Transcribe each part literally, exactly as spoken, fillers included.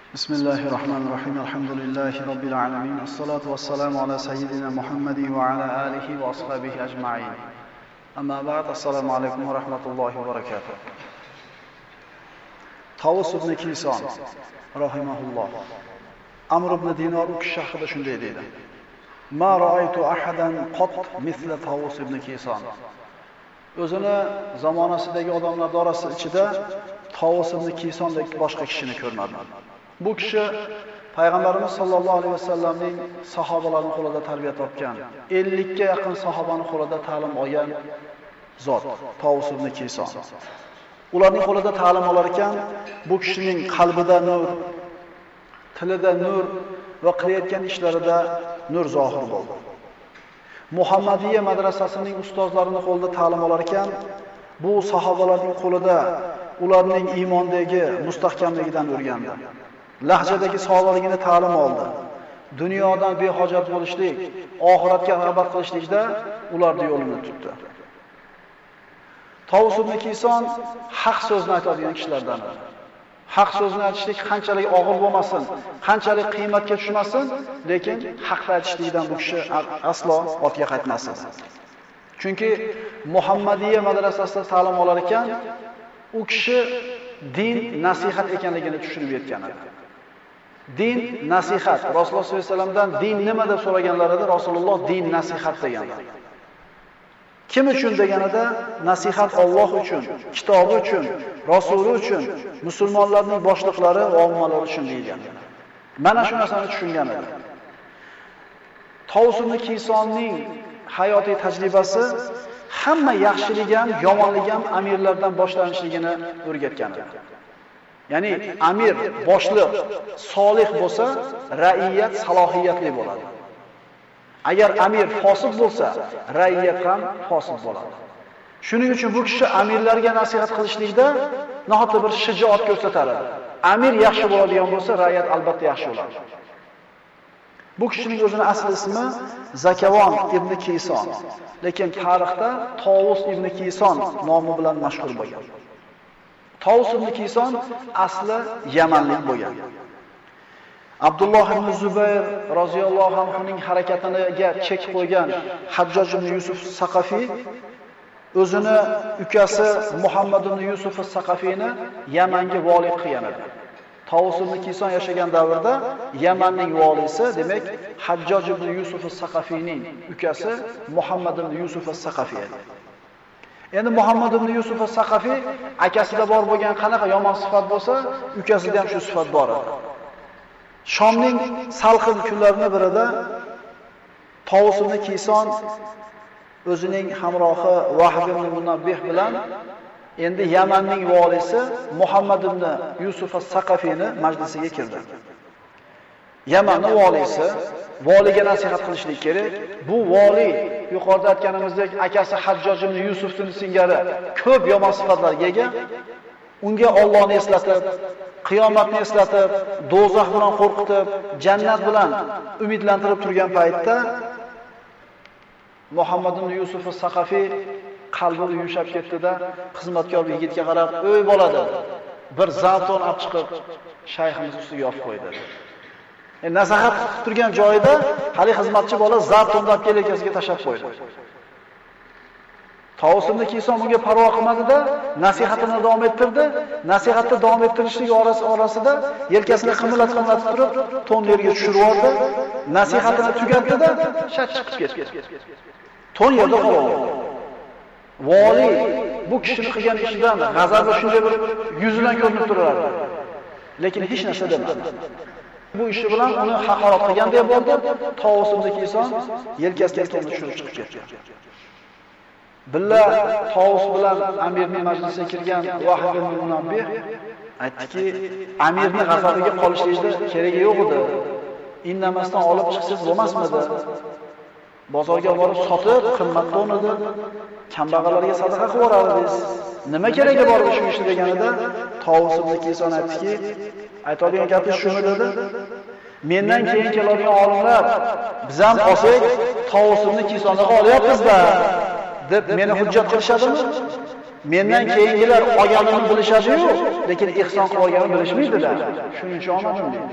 Bismillahirrahmanirrahim. Elhamdülillahi Rabbil alemin. Esselatu vesselamu ala seyyidina Muhammedin ve ala alihi ve ashabihi ecma'in. Amma ba'd. Esselamu aleyküm ve rahmetullahi ve berekatuhu. Tavus ibn Kayson rahimahullah. Amr ibn Dinar u kishi haqida shunday deydi. Ma ra'aytu ahadan qat misla Tavus ibn Kayson. O'zini zamonasidagi odamlar orasida ichida Tavus ibn Kaysondek boshqa kishini ko'rmadim. Bu kishi Payg'ambarimiz sollallohu alayhi vasallamning sahobalarining qo'lida tarbiya topgan, ellik ga yaqin sahobaning qo'lida ta'lim olgan zot, Tavus ibn Kayson. Ularning qo'lida ta'lim olar ekan, bu kishining qalbida nur, tilida nur va qilayotgan ishlarida nur zohir bo'ldi. Muhammadiya madrasasining ustozlarining qo'lida ta'lim olar ekan, bu sahobalarning qo'lida ularning iymondagi mustahkamligidan o'rgandi. Lahjadagi sog'ligini ta'lim oldi. Dunyodan behojat bo'lishlik, oxiratga rag'bat qilishlikda ularning yo'lini tutdi. Tavus ibn Kayson haq so'zni aytadigan kishilardan. Haq so'zni aytishlik qanchalik og'ir bo'lmasin, qanchalik qiymatga tushmasin, lekin haqni aytishlikdan bu kishi aslo ortga qaytmasin. Chunki Muhammadiya madrasasida ta'lim olar ekan, u kishi din nasihat ekanligini tushunib yetgan edi. Din nasihat. Rasululloh sollallohu alayhi vasallamdan din nima deb so'raganlarida Rasululloh din nasihat deganlar. Kim uchun deganida nasihat Alloh uchun, kitobi uchun, rasuli uchun, musulmonlarning boshliqlari va ommalari uchun deyilgan. Mana shu narsani tushungan edi. Tavus ibn Kaysonning hayotiy tajribasi hamma yaxshilik ham, yomonlik ham amirlardan boshlanishligini o'rgatgan edi. Ya'ni amir, boshliq solih bo'lsa, raiyat salohiyatli bo'ladi. Agar amir fosiq bo'lsa, raiyat ham fosiq bo'ladi. Shuning uchun bu kishi amirlarga nasihat qilishlikda nihoyatda bir shijoat ko'rsatar edi. Amir yaxshi bo'ladigan bo'lsa, raiyat albatta yaxshi bo'ladi. Bu kishining o'zining asl ismi Zakavon ibn Kayson, lekin tarixda Tavus ibn Kayson nomi bilan mashhur bo'lgan. Tavus ibn Kayson asli Yamanlik bo'lgan. Abdulloh ibn Zubayr roziyallohu anhuning harakatiga chek qo'ygan Hajjoj ibn Yusuf Saqafiy o'zini ukasi Muhammad ibn Yusuf Saqafiyni Yamanga vali qilgan edi. Tavus ibn Kayson yashagan davrda Yamanning valisi, demak, Hajjoj ibn Yusuf Saqafiyning ukasi Muhammad ibn Yusuf Saqafiy edi. Endi Muhammad ibn Yusuf Saqafiy akasida bor bo'lgan qanaqa yomon sifat bo'lsa, ukasida ham shu sifat bor edi. Shomning salqin kunlarining birida Tavus ibn Kayson o'zining hamrohi Vahb ibn Munabbih bilan endi Yamanning valisi Muhammad ibn Yusuf as-Saqafiyni majlisiga kirdi. Yamanning valisi valiga nasihat qilishlik kerak. Bu vali yuqorida aytganimizdek akasi Hajjoj ibn Yusufning singari ko'p yomon sifatlarga ega. Unga Allohni eslatib, qiyomatni eslatib, do'zax bilan qo'rqitib, jannat bilan umidlantirib turgan paytda Muhammad ibn Yusuf as-Saqafiy qalbi yumshab ketdi-da, xizmatkor yigitga qarab, "O'y bo'ladi. Bir zarton olib chiqib shayximiz ustiga yopib qo'ydi." E nasihat qilib turgan joyida hali xizmatchi bola zartonni olib kelib ekasiga tashab qo'ydi. Tavus ibn Kayson bunga parvo qilmadi-da, nasihatini davom ettirdi. Nasihatni davom ettirishlik orasida yelkasini qimillatib-qimillatib turib, to'n yerga tushirib yubordi. Nasihatini tugatdi-da, shat chiqib ketdi. To'n yerda qoldi. Vali bu kishining qilgan ishidan g'azabi shunday bir yuzidan ko'rinib turardi. Lekin hech narsa demadi. Bu ishi bilan uni haqorat qilgandek bo'ldi. Tavus ibn Kayson yelkasiga to'nni tushirib chiqib ketdi. Billa Tavus bilan amirning majlisiga kirgan Vahb ibn Munabbih aytdiki, amirning g'azabiga qolishlikda keragi yo'q edi. Indamasdan olib chiqsiz bo'lmasmidi? Bozorga borib sotib, qimmat o'rnida kambag'allarga sadaqa qilib yuborardingiz. Nima keragi bor shu ishni deganida Tavus ibn Kayson aytdiki, aytadigan gapi shuni dedi. Mendan keyin keladigan olimlar biz ham olsak Tavus ibn Kaysonni olyapmiz-da deb meni hujjat qilishadimi? Mendan keyingilar olganini bilishadi-yu, lekin ihson qilganini bilishmaydi-da. Shuning uchun olmadim deydi.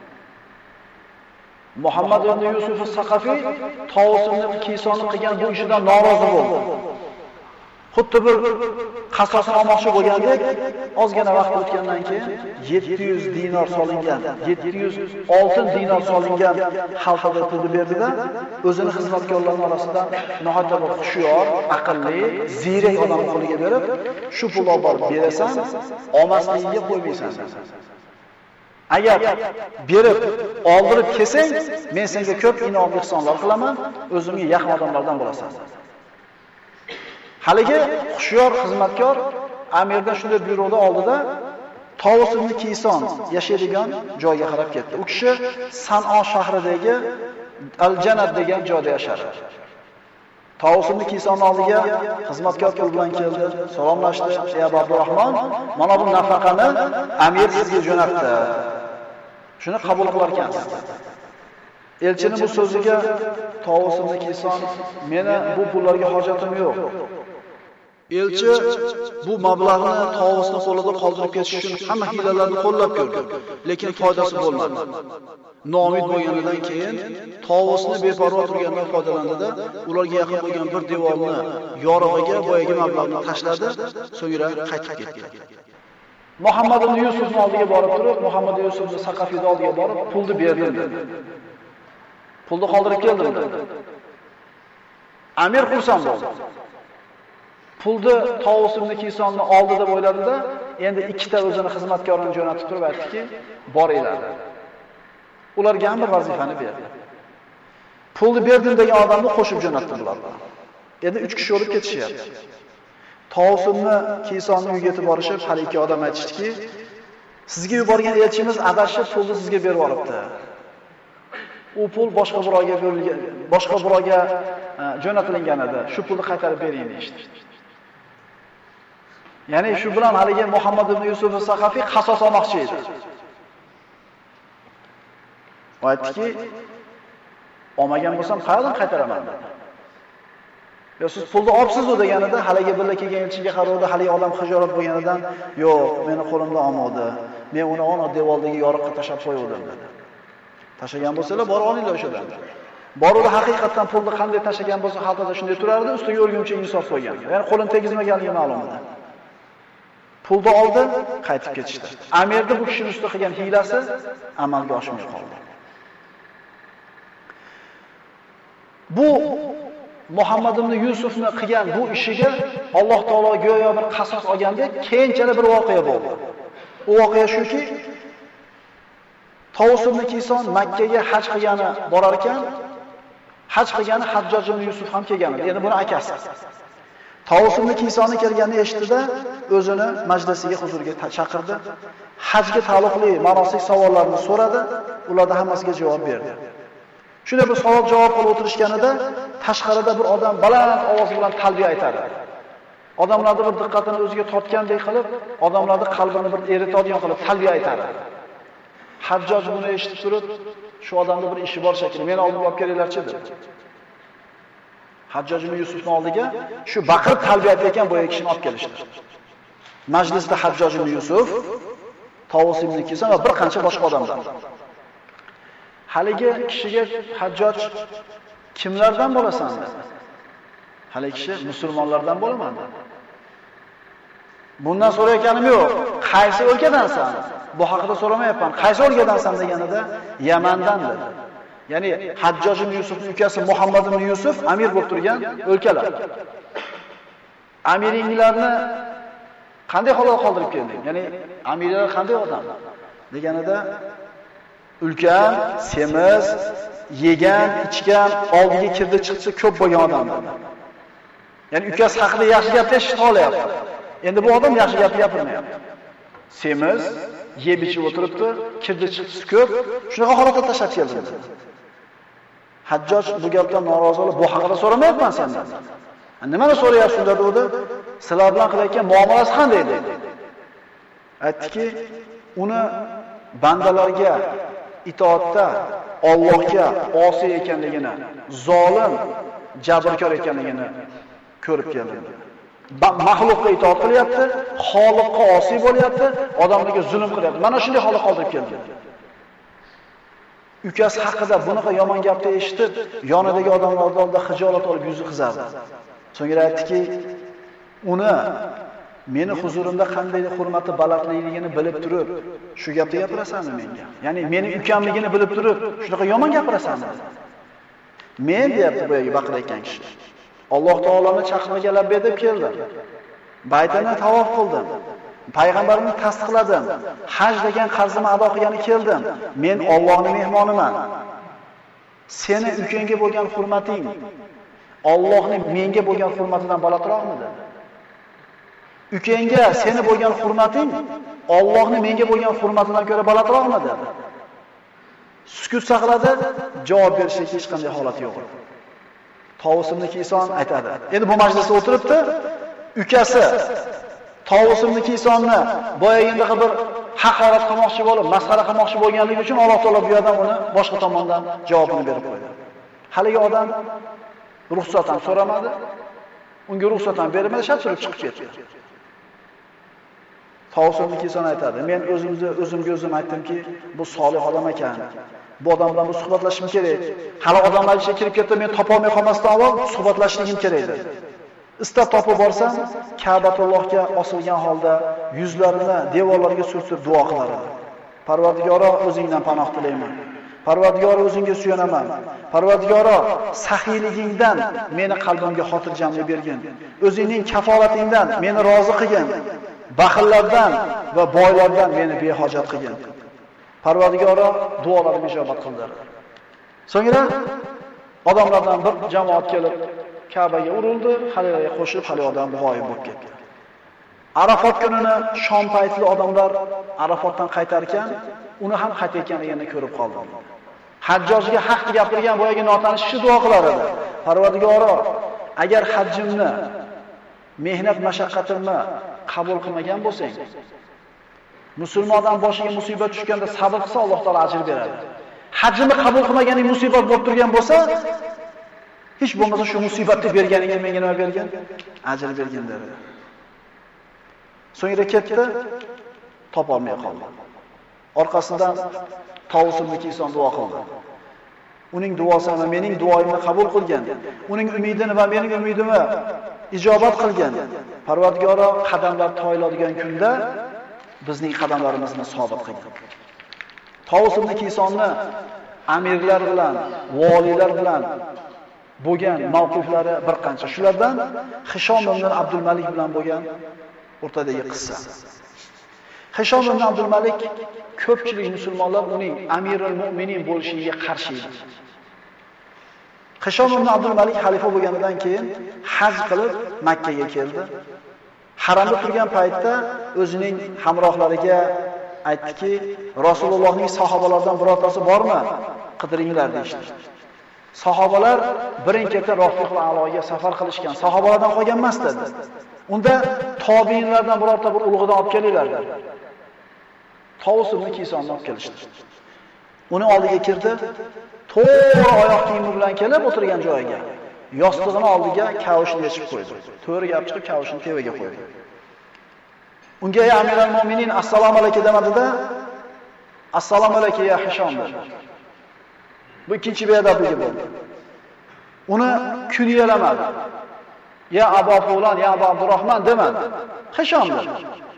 Muhammad ibn Yusuf as-Saqafiy Tavus ibn Kisonni qilgan bu ishidan norozi bo'ldi. Xuddi bir qasosni olmoqchi bo'lgandek, ozgina vaqt o'tgandan keyin yetti yuz dinor solingan, yetti yuz oltin dinor solingan xaltaga pulni berdi-da, o'zini xizmatkorlarining orasidan nihoyatda bir xushyor, aqlli, ziyrak odam qo'liga berib, shu pulni olib borib berasan, olmasligiga qo'ymaysan. Agar berib, oldirib kelsang, men senga ko'p inom ihsonlar qilaman, o'zimga yaqin odamlardan bo'lasan. Haligi xushyor xizmatkor amirdan shunday buyruqni oldida Tavus ibn Kison yashaydigan joyga qarab ketdi. U kishi San'o shahridagi Al-Jannat degan joyda yashardi. Tavus ibn Kisonning oldiga xizmatkor bilan keldi, salomlashdi. "Ey Abu Abdurrahmon, mana bu nafaqani amir sizga jo'natdi. Shuni qabul qilar ekansiz." Elchining bu so'ziga Tavus ibn Kison, "Meni bu pullarga hojatim yo'q." Elchi bu mablag'ni Tavusning qo'lida qoldirib ketish uchun hamma hiylalarni qo'llab ko'rdi, lekin foydasi bo'lmadi. Noumid bo'lganidan keyin Tavusni beparvo turgandan foydalandi-da, ularga yaqin bo'lgan bir devorni yorig'iga boyagi mablag'ni tashladi, so'ngra qaytib ketdi. Muhammad ibn Yusufning oldiga borib turib, Muhammad ibn Yusufning Saqafiyning oldiga borib, pulni berdim dedi. Pulni qoldirib keldim dedi. Amir xursand bo'ldi. Pulni Tavus ibn Kisonni oldi deb o'yladi-da, endi ikkita o'zini xizmatkorini jo'natib turib aytdiki, boringlar. Ularga ham bir vazifani berdi. Pulni berdim degan odamni qo'shib jo'natdilar. Endi uch kishi olib ketishyapti. Tavus ibn Kisonni uyiga yetib borishib, har ikki odam aytishdiki, sizga yuborgan elchimiz adashib pulni sizga berib olibdi. U pul boshqa birovga berilgan, boshqa birovga jo'natilgan edi. Shu pulni qaytarib bering deydi. Ya'ni shu bilan haligi Muhammad ibn Yusuf as-Saqafiy qasos olmoqchi edi. Aytdiki, olmagan bo'lsam qayerdan qaytaraman dedi. Yo siz pulni olibsiz-ku deganida haligi birga kelgan elchiga qaradi, haligi odam xijolat bo'lganidan, "Yo'q, meni qo'limda olmadi. Men uni ona devordagi yoriqqa tashab qo'ydim" dedi. Tashagan bo'lsalar, borib olinglar o'shadan. Boruvda haqiqatan pulni qanday tashagan bo'lsa, xaltada shunday turardi, ustiga o'rgimcha insof qo'ygan. Ya'ni qo'lini tegizmaganligi ma'lum edi. Pulni oldi, qaytib ketishdi. Amirda bu kishining ustida qilgan hiylasi amalga oshmay qoldi. Bu Muhammad ibn Yusufning qilgan bu ishiga Alloh taolo go'yo bir qasos olgandek keyinchalik bir voqea bo'ldi. U voqea shuki, Tavus ibn Kison Makka ga haj qilgani borar ekan, haj qilgani Hajjoj ibn Yusuf ham kelgan edi. Endi buni akasi. Tavus ibn Kisonni kelganini eshitdi-da, o'zini majlisiga huzurga chaqirdi. Hajga taalluqli manosik savollarni so'radi, ularga hammasiga javob berdi. Shunda bir savol javob qilib o'tirishganida tashqarida bir odam baland ovoz bilan talbiya aytadi. Odamlarning bir diqqatini o'ziga tortgandek qilib, odamlarning qalbini bir eritadigan qilib talbiya aytadi. Hajjoj buni eshitib turib, shu odamda bir ishi bor shekilli, meni olib olib kelinglar-chi dedi. Hajjoj ibn Yusufning oldiga shu baqirib talbiya aytgan boya kishini olib kelishdi. Majlisda Hajjoj ibn Yusuf, Tavus ibn Kison va bir qancha boshqa odamlar. Haligi kishiga Hajjoj kimlardan bo'lasan dedi. Haligi kishi musulmonlardan bo'laman dedi. Bundan so'rayotganim yo'q. Qaysi o'lkadansan? Bu haqida so'ramayapman. Qaysi o'lkadansan deganida Yamandan dedi. Ya'ni Hajjoj ibn Yusufning ukasi Muhammad ibn Yusuf amir bo'lib turgan o'lkalar. Amiringlarni qanday holda qoldirib kelding? Ya'ni amirlar qanday odam? Deganida ulkan, semiz, yegan, ichgan, oldiga kirdi chiqsa ko'p bo'lgan odam dedi. Ya'ni ukasi haqida yaxshi gapni eshitib olyapti. Endi bu odam yaxshi gap gapirmayapti. Semiz, yeb ichib o'tiribdi, kirdi chiqdi ko'p, shunaqa holatda tashlab keldi dedi. Hajjoj bu gapdan norozi bo'lib, bu haqida so'ramayapman sendan. Nimani so'rayapsiz dedi. Sizlar bilan qilayotgan muomalasi qanday dedi. Aytdiki, uni bandalarga itoatda Allohga osiy ekanligini, zolim, jabrkor ekanligini ko'rib keldim. Mahluqqa itoat qilyapti, Xoliqqa osiy bo'lyapti, odamlarga zulm qilyapti. Mana shunday holat qoldirib keldi. Ukasi haqida bunaqa yomon gapni eshitib, yonidagi odamlar oldida xijolat olib yuzi qizardi. So'ngra aytdiki, uni meni huzurimda qanday hurmati balandligini bilib turib, shu gapni gapirasanmi menga? Ya'ni meni ukamligini bilib turib, shunaqa yomon gapirasanmi? Men deyapti bu yerga baqirayotgan kishi. Alloh taoloni chaqirmaga labbay deb keldim. Baytini tavof qildim. Payg'ambarimni tasdiqladim. Haj degan qarzimni ado qilgani keldim. Men Allohning mehmoniman. Seni ukangga bo'lgan hurmating Allohning menga bo'lgan hurmatidan balandroqmidi? Ukangga seni bo'lgan hurmating Allohning menga bo'lgan hurmatidan ko'ra balandroqmidi? Sukut saqladi, javob berishga hech qanday holat yo'q. Tovus ibn Kiyson aytadi. Endi bu majlisda o'tiribdi, ukasi Tovus ibn Kiysonni boyagindaqa bir haqorat qilmoqchi bo'lib, masxara qilmoqchi bo'lganligi uchun Alloh taolo bu yerdan uni boshqa tomondan javobini berib qo'ydi. Haligi odam ruxsat ham so'ramadi, unga ruxsat ham bermadi, shart turib chiqib ketdi. Tovus ibn Kiyson aytadi, men o'zimni o'zimga o'zim aytdimki, bu solih odam ekan. Bu odam bilan suhbatlashishim kerak. Hali odamlar ichiga kirib ketdi, men topa olmay qolmasdan avval suhbatlashishim kerak edi. Istab topib borsam, Ka'batullohga osilgan holda yuzlarini devorlarga surtib duo qilar edi. Parvardigoro, o'zingdan panoh tilayman. Parvardigoro, o'zingga suyanaman. Parvardigoro, saxiyligingdan meni qalbimga xotirjamlik bergin. O'zingning kafolatingdan meni rozi qilgin. Baxillardan va boylardan meni behojat qilgin. Parvardigoro duolarimni ijobat qildi. So'ngra odamlardan bir jamoat kelib Ka'baga urildi, haliga qo'shilib hali odam g'oyib bo'lib ketdi. Arafot kunini shom paytli odamlar Arafotdan qaytar ekan, uni ham qaytayotganligini ko'rib qoldi. Hajjojga haq gapirgan boyagi notanish kishi duo qilar edi. Parvardigoro, agar hajjimni, mehnat mashaqqatimni qabul qilmagan bo'lsang, musulmondan boshiga musibat tushganda sabr qilsa Alloh taolo ajr beradi. Hajjimni qabul qilmaganing musibat bo'lib turgan bo'lsa, hech bo'lmasa shu musibatni berganingga menga nima bergan? Ajr bergin dedi. So'ngra ketdi, topa olmay qoldi. Orqasidan Tovus ibn Kiyson duo qildi. Uning duosini mening duoyimni qabul qilgan. Uning umidini va mening umidimni ijobat qilgan. Parvardigoro qadamlar toyiladigan kunda bizning qadamlarimizni sobit qilgan. Tovus ibn Kiysonni amirlar bilan, valilar bilan bo'lgan mavqiflari bir qancha. Shulardan Hishom ibn Abdul Malik bilan bo'lgan o'rtadagi qissa. Hishom ibn Abdul Malik ko'pchilik musulmonlar uning Amirul Mu'minin bo'lishiga qarshi edi. Hishom ibn Abdul Malik xalifa bo'lganidan keyin haj qilib Makka ga keldi. Haramda turgan paytda o'zining hamrohlariga aytdiki, Rasulullohning sahobalaridan birortasi bormi? Qidiringlar deydi. Sahobalar birin-ketin Rafiqul A'loga safar qilishgan. Sahobalardan qolgan emas dedi. Unda tobiinlardan birorta bir ulug'dan olib kelinglar dedi. Tovus ibn Kiysonni olib kelishdi. Uni oldiga kirdi. To'g'ri oyoq kiyimi bilan kelib o'tirgan joyiga, yostig'ini oldiga kavushni yechib qo'ydi. To'g'ri gap chiqib kavushni tevaga qo'ydi. Unga ya Amirul Mu'minin assalomu alaykum demadida, assalomu alaykum ya Hishom dedi. Bu ikkinchi beadabligi bo'ldi. Uni kunyalamadi. Ya Abu Fulan, ya Abu Abdurrahman demadi. Hishom dedi.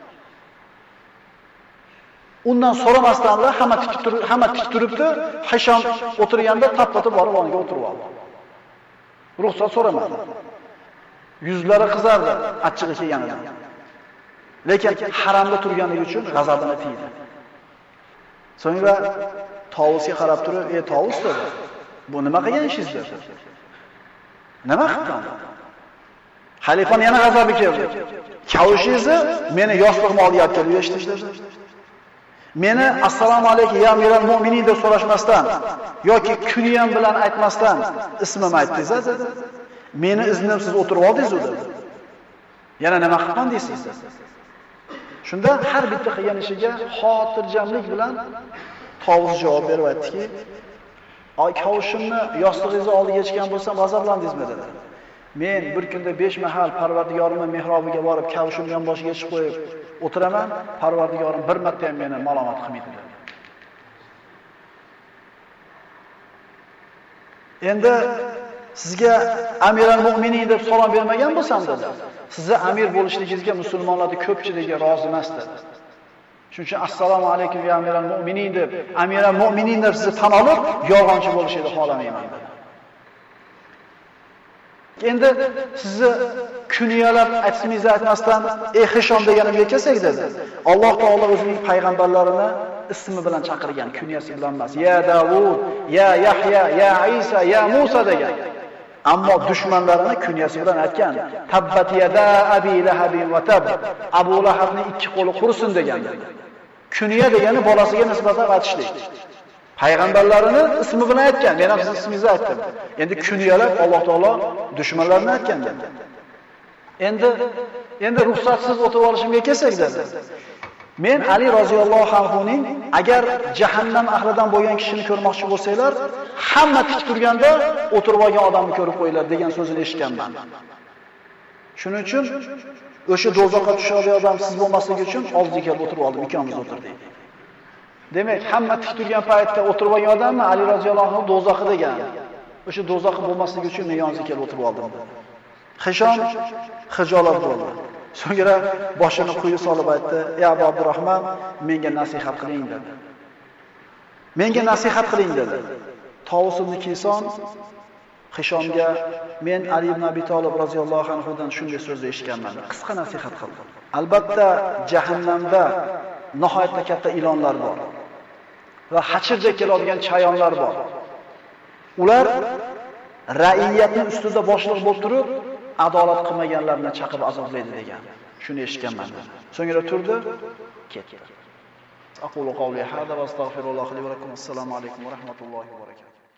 Undan so'ramasdan hamma tik turib, hamma tik turibdi. Hishom o'tirganda taplatib borib o'rniga o'tirib oldi. Ruxsat so'ramadi. Yuzlari qizardi achchig'i kelganidan. Lekin haramda turganligi uchun g'azabini tiydi. So'ngra Tovusga qarab turib, "Ey Tovus" dedi. "Bu nima qilgan ishingiz?" dedi. "Nima qildim?" Xalifani yana g'azabi keldi. "Kavushingizni meni yostig'imga olib kelib eshitdingiz" dedi. Meni assalomu alaykum ya Amirul Mu'minin deb so'rashmasdan yoki kuniyam bilan aytmasdan ismimni aytdingiz dedi. Meni iznimsiz o'tirib oldingiz dedi. Yana nima qilgan deysiz? Shunda har bitta qilgan ishiga xotirjamlik bilan Tovus javob berib aytdiki, "Ay kavushimni yostig'ingizga oldiga yechgan bo'lsam g'azablandingizmi?" dedi. Men bir kunda besh mahal Parvardigorimning mehrobiga borib, kavushimni yonboshiga chiqib qo'yib o'tiraman, Parvardigorim bir marta ham meni malomat qilmaydi. Endi sizga Amiral Mu'minin deb salom bermagan bo'lsam dedi. Sizni amir bo'lishligingizga musulmonlarning ko'pchiligi rozi emas dedi. Shuning uchun assalomu alaykum ya Amiral Mu'minin deb, Amiral Mu'minin deb sizni tan olib, yolg'onchi bo'lishni xohlamayman dedi. Endi sizni kuniyalab aytsangiz aytmasdan, "Ey Hishom" deganimga kelsak dedi. Alloh taolo o'zining payg'ambarlarini ismi bilan chaqirgan, kuniyasi bilan emas. Ya Davud, ya Yahya, ya Isa, ya Musa degan. Ammo dushmanlarini kuniyasi bilan aytgan. Tabbat yada abi lahabin va tab. Abu Lahabning ikki qo'li qursin degan. Kuniya degani bolasiga nisbatan aytishlik. Payg'ambarlarini ismi bilan aytgan. Men ham sizning ismingizni aytdim. Endi kuniyalab Alloh taolo dushmanlarini aytgan dedi. Endi endi ruxsatsiz o'tib olishimga kelsak dedi. Men Ali roziyallohu anhuning agar jahannam ahlidan bo'lgan kishini ko'rmoqchi bo'lsanglar, hamma tik turganda o'tirib olgan odamni ko'rib qo'yinglar degan so'zini eshitganman. Shuning uchun o'sha do'zaxga tushadigan odam siz bo'lmasligi uchun oldiga kelib o'tirib oldim, ikkovimiz o'tirdik. Demak, hamma tik turgan paytda o'tirib olgan odamni Ali roziyallohu anhu do'zaxi degan. O'sha do'zaxi bo'lmasligi uchun men yoniga kelib o'tirib oldim. Hishom xijolat bo'ldi. So'ngra boshini quyi solib aytdi: "Ey Abu Abdurrahman, menga nasihat qiling" dedi. "Menga nasihat qiling" dedi. Tovus ibn Kiyson Hishomga "Men Ali ibn Abi Talib roziyallohu anhu dan shunday so'zni eshitganman" qisqa nasihat qildi. Albatta, jahannamda nihoyatda katta ilonlar bor va hachirdek keladigan chayonlar bor. Ular ra'iyatning ustida boshliq bo'lib turib, adolat qilmaganlarni chaqib azoblaydi degan. Shuni eshitganman. So'ngra turdi, ketdi. Aqulu qawli hada va astagfirulloh li va lakum. Assalomu alaykum va rahmatullohi va barakatuh.